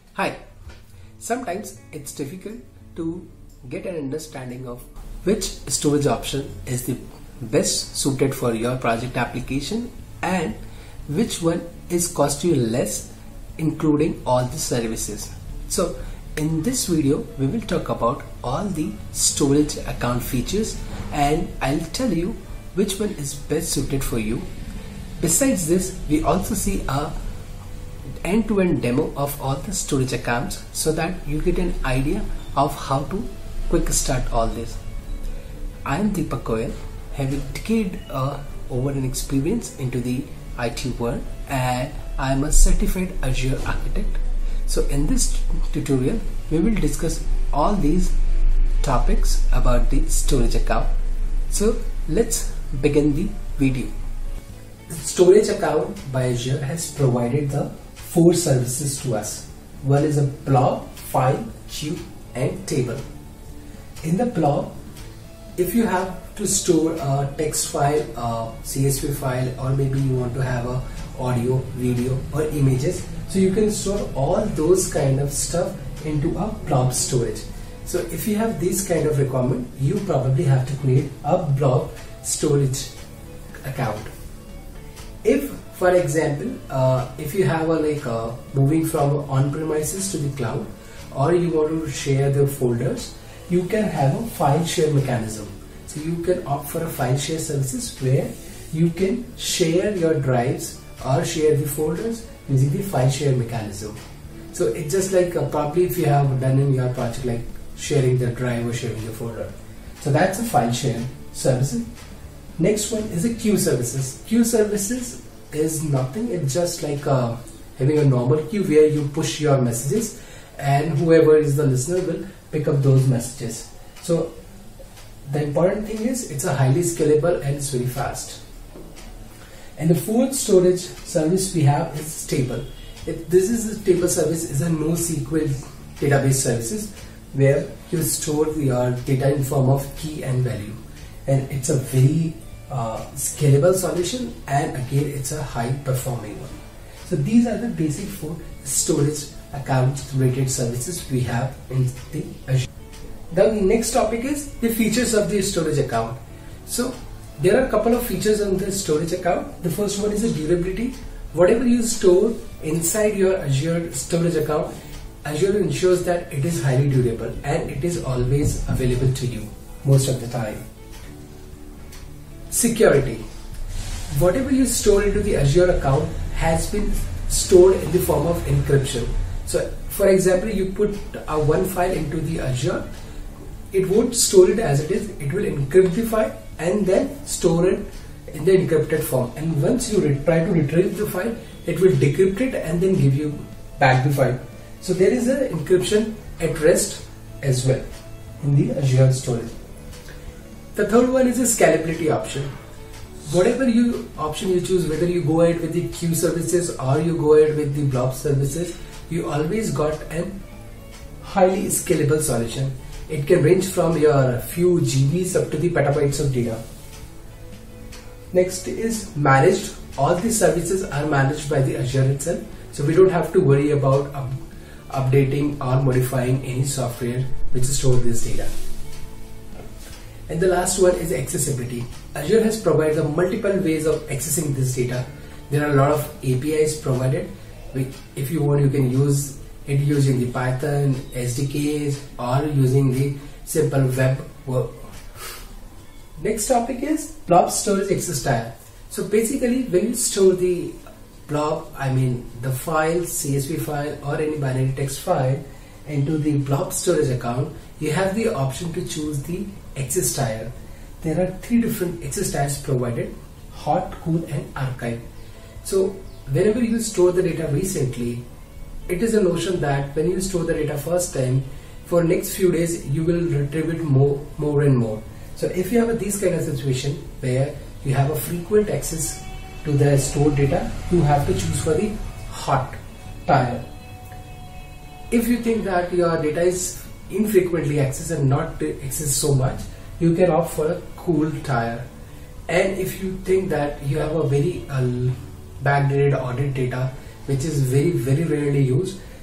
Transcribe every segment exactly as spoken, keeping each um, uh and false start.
Hi, sometimes it's difficult to get an understanding of which storage option is the best suited for your project application and which one is cost you less, including all the services. So in this video we will talk about all the storage account features and I'll tell you which one is best suited for you. Besides this, we also see a end-to-end demo of all the storage accounts so that you get an idea of how to quick start all this. I am Deepak Goyal, having decade uh, over an experience into the I T world, and I am a certified Azure architect. So in this tutorial we will discuss all these topics about the storage account. So let's begin the video. Storage account by Azure has provided the four services to us. One is a blob, file, queue and table. In the blob, if you have to store a text file, a C S V file, or maybe you want to have a audio, video or images, so you can store all those kind of stuff into a blob storage. So if you have this kind of requirement, you probably have to create a blob storage account. If for example, uh, if you have a like uh, moving from on-premises to the cloud, or you want to share the folders, you can have a file share mechanism. So you can opt for a file share services where you can share your drives or share the folders using the file share mechanism. So it's just like uh, probably if you have done in your project like sharing the drive or sharing the folder. So that's a file share service. Next one is a queue services. Queue services is nothing, it's just like uh, having a normal queue where you push your messages and whoever is the listener will pick up those messages. So the important thing is it's a highly scalable and it's very fast. And the fourth storage service we have is table. It, this is the table service is a NoSQL database services where you store your data in form of key and value, and it's a very Uh, scalable solution, and again it's a high performing one. So these are the basic four storage account related services we have in the Azure. The next topic is the features of the storage account. So there are a couple of features on the storage account. The first one is the durability. Whatever you store inside your Azure storage account, Azure ensures that it is highly durable and it is always available to you most of the time. Security. Whatever you store into the Azure account has been stored in the form of encryption. So for example, you put a one file into the Azure, it won't store it as it is, it will encrypt the file and then store it in the encrypted form, and once you try to retrieve the file, it will decrypt it and then give you back the file. So there is an encryption at rest as well in the Azure storage. The third one is a scalability option. Whatever you option you choose, whether you go ahead with the queue services or you go ahead with the blob services, you always got a highly scalable solution. It can range from your few G Bs up to the petabytes of data. Next is managed. All these services are managed by the Azure itself, so we don't have to worry about up updating or modifying any software which stores this data. And the last one is accessibility. Azure has provided multiple ways of accessing this data. There are a lot of A P Is provided. If you want, you can use it using the Python, S D Ks, or using the simple web work. Next topic is blob storage access tier. So basically, when you store the blob, I mean the file, C S V file, or any binary text file into the blob storage account, you have the option to choose the access tier. There are three different access tiers provided: hot, cool and archive. So whenever you store the data recently, it is a notion that when you store the data first time, for next few days you will retrieve it more more and more. So if you have a, this kind of situation where you have a frequent access to the stored data, you have to choose for the hot tier. If you think that your data is infrequently accessed and not accessed so much, you can opt for a cool tier. And if you think that you have a very uh, backdated audit data which is very very rarely used,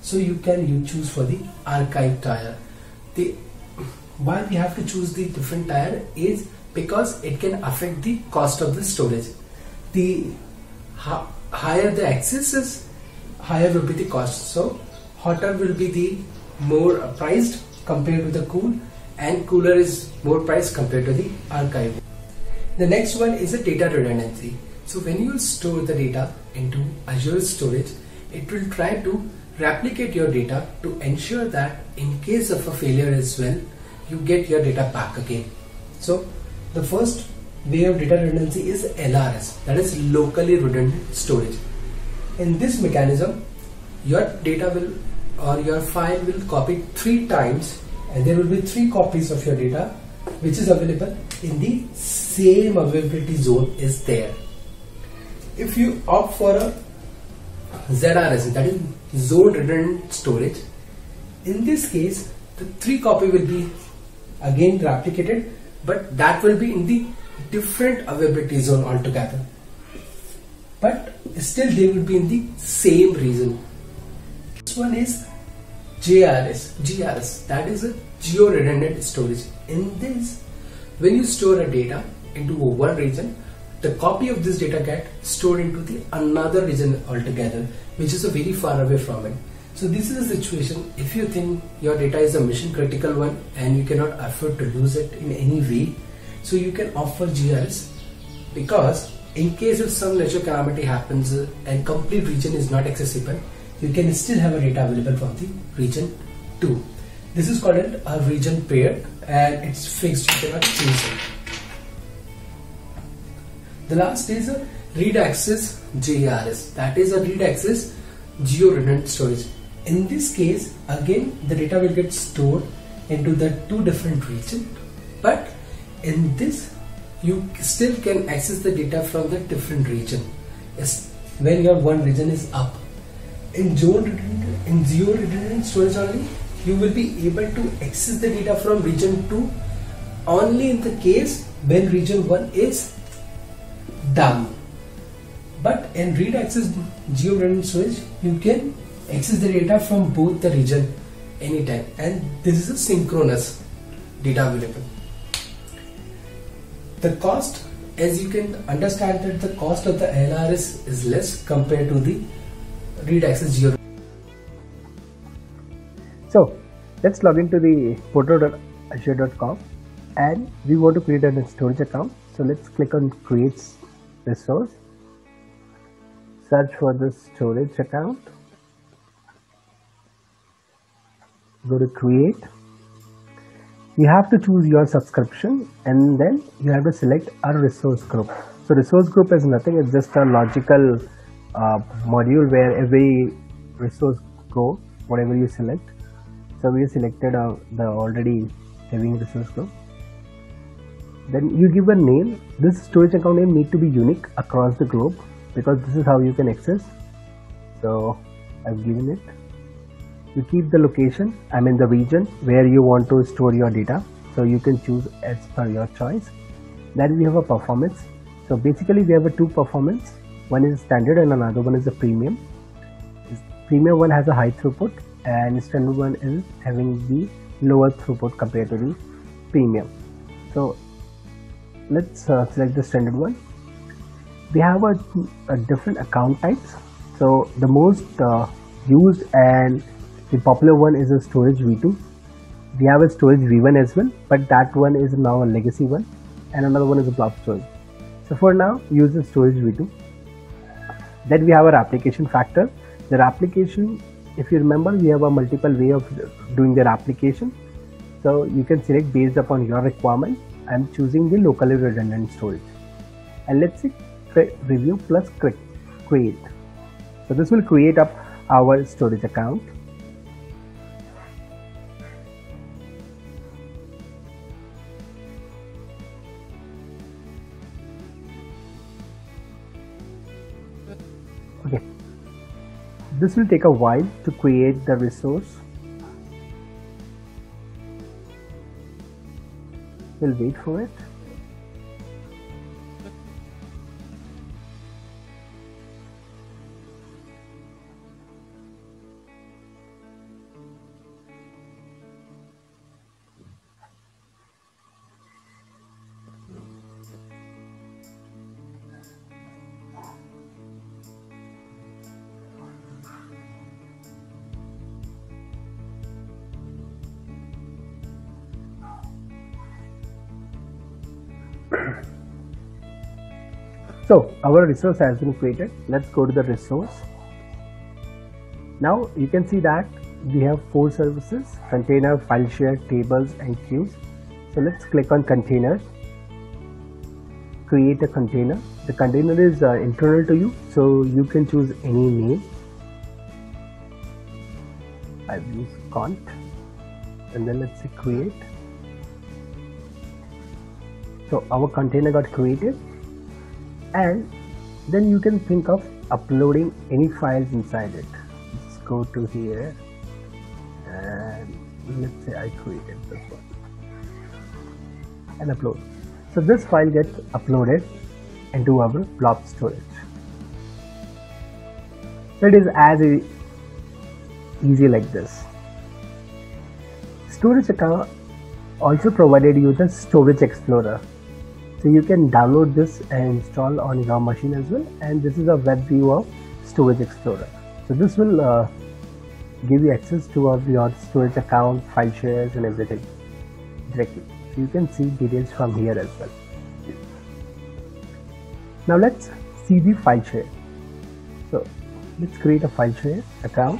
so you can you choose for the archive tier. The why we have to choose the different tier is because it can affect the cost of the storage. The ha higher the access is, higher will be the cost. So hotter will be the more priced compared to the cool, and cooler is more priced compared to the archive. The next one is a data redundancy. So when you store the data into Azure Storage, it will try to replicate your data to ensure that in case of a failure as well, you get your data back again. So the first way of data redundancy is L R S, that is locally redundant storage. In this mechanism, your data will or your file will copy three times, and there will be three copies of your data which is available in the same availability zone is there. If you opt for a Z R S, that is zone redundant storage, in this case the three copy will be again replicated, but that will be in the different availability zone altogether, but still they will be in the same region. This one is G R S, G R S, that is a geo redundant storage. In this, when you store a data into one region, the copy of this data get stored into the another region altogether, which is a very far away from it. So this is a situation if you think your data is a mission critical one and you cannot afford to lose it in any way. So you can offer G R S, because in case if some natural calamity happens and complete region is not accessible, you can still have a data available from the region two. This is called a region pair, and it's fixed, you cannot change it. The last is a read access G R S, that is a read access geo redundant storage. In this case, again the data will get stored into the two different regions, but in this you still can access the data from the different region when your one region is up. In zone redundant, in geo redundant storage only, you will be able to access the data from region two only in the case when region one is down. But in read access geo redundant storage, you can access the data from both the region anytime, and this is a synchronous data available. The cost, as you can understand, that the cost of the L R S is less compared to the read access geo. So let's log into the portal dot azure dot com, and we want to create a storage account. So let's click on create resource, search for the storage account, go to create. You have to choose your subscription, and then you have to select a resource group. So resource group is nothing, it's just a logical uh, module where every resource go, whatever you select. So we selected uh, the already having resource group. Then you give a name. This storage account name need to be unique across the globe, because this is how you can access. So I've given it. You keep the location, I mean the region where you want to store your data. So you can choose as per your choice. Then we have a performance. So basically we have a two performance. One is standard and another one is a premium. This premium one has a high throughput, and standard one is having the lower throughput compared to the premium. So let's uh, select the standard one. We have a, a different account types. So the most uh, used and the popular one is a storage V two. We have a storage V one as well, but that one is now a legacy one, and another one is a blob storage. So for now, use the storage V two. Then we have our application factor. The application, if you remember, we have a multiple way of doing their application. So you can select based upon your requirement. I'm choosing the locally redundant storage, and let's see review plus create. So this will create up our storage account. Okay, this will take a while to create the resource. We'll wait for it. So our resource has been created. Let's go to the resource. Now you can see that we have four services: container, file share, tables and queues. So let's click on containers, create a container. The container is uh, internal to you, so you can choose any name. I've used cont, and then let's say create. So our container got created, and then you can think of uploading any files inside it. Let's go to here, and let's say I created this one and upload. So this file gets uploaded into our Blob storage. So it is as easy like this. Storage account also provided you the Storage Explorer. So you can download this and install on your machine as well. And this is a web view of Storage Explorer. So this will uh, give you access to of your storage account, file shares and everything directly. So you can see details from here as well. Now let's see the file share. So let's create a file share account.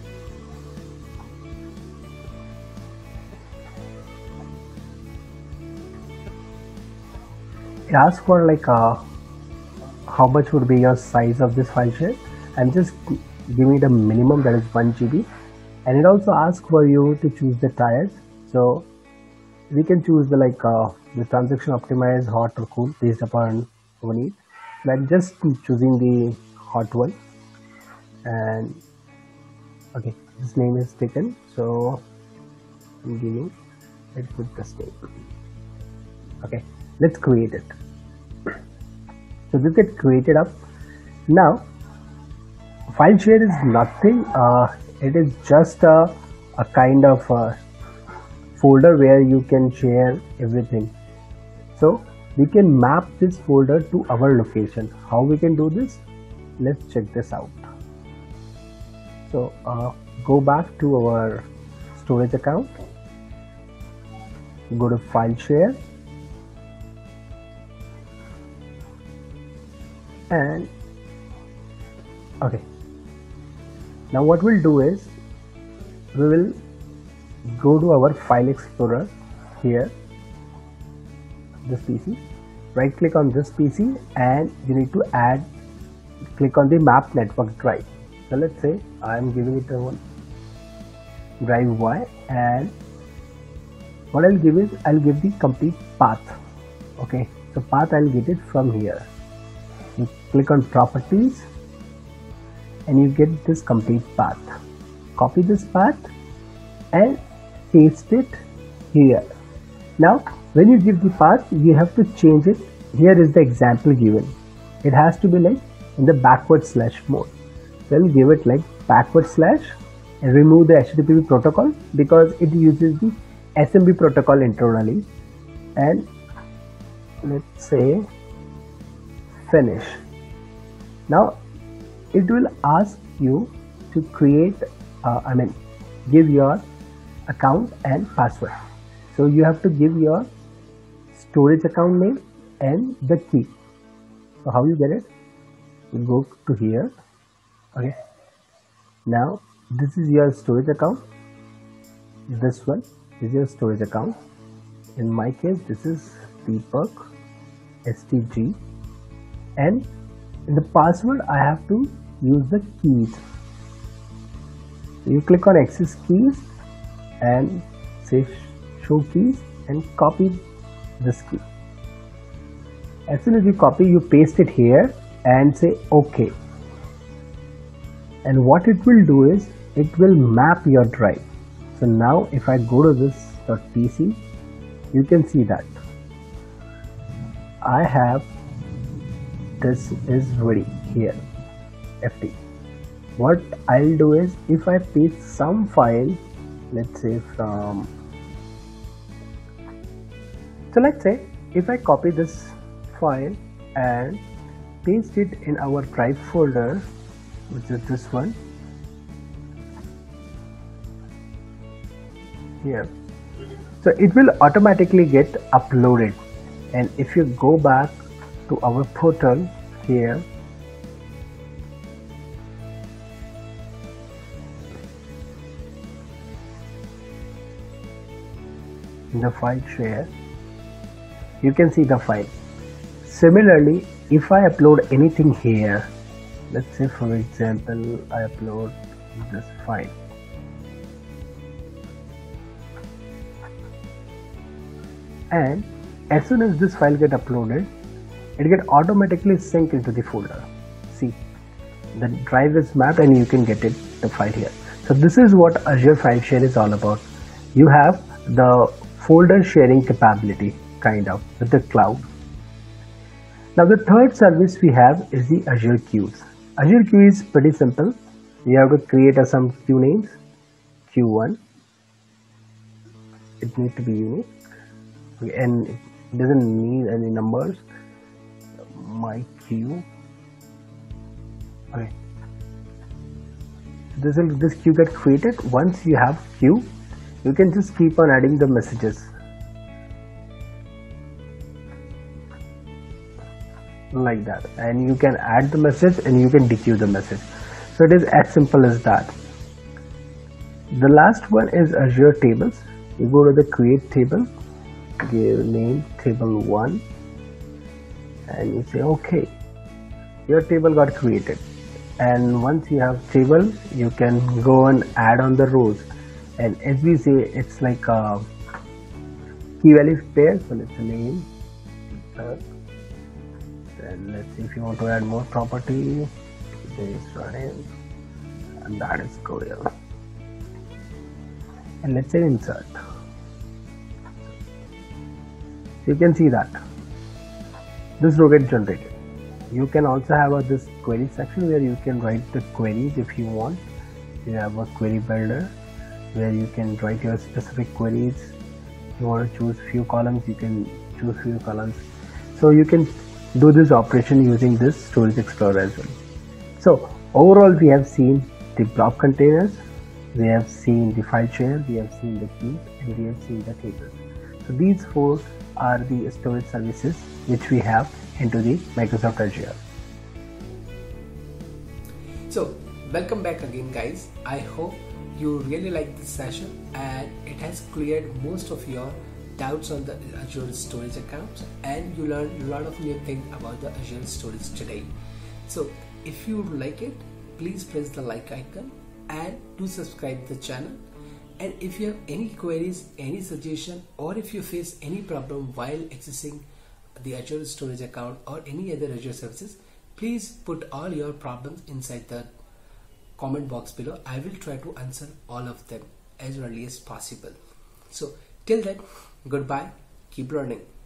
It asks for like uh, how much would be your size of this file share, and just give me the minimum, that is one G B. And it also asks for you to choose the tiers. So we can choose the like uh, the transaction optimize, hot or cool based upon our need. So I'm just choosing the hot one, and okay, this name is taken, so I'm giving it with this name. Okay, let's create it. So this gets created up. Now file share is nothing, uh, it is just a, a kind of a folder where you can share everything. So we can map this folder to our location. How we can do this? Let's check this out. So uh, go back to our storage account, go to file share, and okay, now what we'll do is we will go to our file explorer here, this P C, right click on this P C, and you need to add, click on the map network drive. So let's say I'm giving it a one drive Y, and what I'll give is I'll give the complete path. Okay, so path I'll get it from here. You click on properties and you get this complete path. Copy this path and paste it here. Now when you give the path, you have to change it. Here is the example given. It has to be like in the backward slash mode. Then give it like backward slash and remove the H T T P protocol because it uses the S M B protocol internally, and let's say finish. Now it will ask you to create uh, I mean give your account and password. So you have to give your storage account name and the key. So how you get it? You go to here. Okay, now this is your storage account, this one is your storage account. In my case this is Deepak S T G, and in the password I have to use the keys. So you click on access keys and say show keys and copy this key. As soon as you copy, you paste it here and say OK. And what it will do is it will map your drive. So now if I go to this .P C, you can see that I have this is ready here, F T. What I'll do is if I paste some file, let's say from, so let's say if I copy this file and paste it in our drive folder, which is this one here, so it will automatically get uploaded. And if you go back to our portal here, in the file share, you can see the file. Similarly, if I upload anything here, let's say for example I upload this file, and as soon as this file get uploaded, it get automatically synced into the folder. See, the drive is mapped and you can get it the file here. So this is what Azure File Share is all about. You have the folder sharing capability kind of with the cloud. Now the third service we have is the Azure Queues. Azure Queue is pretty simple. You have to create a, some queue names. Queue one. It needs to be unique and it doesn't need any numbers. My queue. Okay. This will this queue get created. Once you have queue, you can just keep on adding the messages like that, and you can add the message and you can dequeue the message. So it is as simple as that. The last one is Azure Tables. You go to the create table, give name table one, and you say okay, your table got created. And once you have table, you can go and add on the rows, and as we say, it's like a key value pair. So let's say name, and let's see if you want to add more property, this running, and that is Goodell, and let's say insert. You can see that this row gets generated. You can also have a, this query section where you can write the queries if you want. You have a query builder where you can write your specific queries. If you want to choose few columns, you can choose few columns. So you can do this operation using this Storage Explorer as well. So overall, we have seen the blob containers, we have seen the file share, we have seen the queues, and we have seen the tables. So these four are the storage services which we have into the Microsoft Azure. So welcome back again, guys. I hope you really like this session and it has cleared most of your doubts on the Azure Storage accounts, and you learned a lot of new things about the Azure Storage today. So if you like it, please press the like icon and do subscribe to the channel. And if you have any queries, any suggestion, or if you face any problem while accessing the Azure Storage account or any other Azure services, please put all your problems inside the comment box below. I will try to answer all of them as early as possible. So till then, goodbye, keep learning.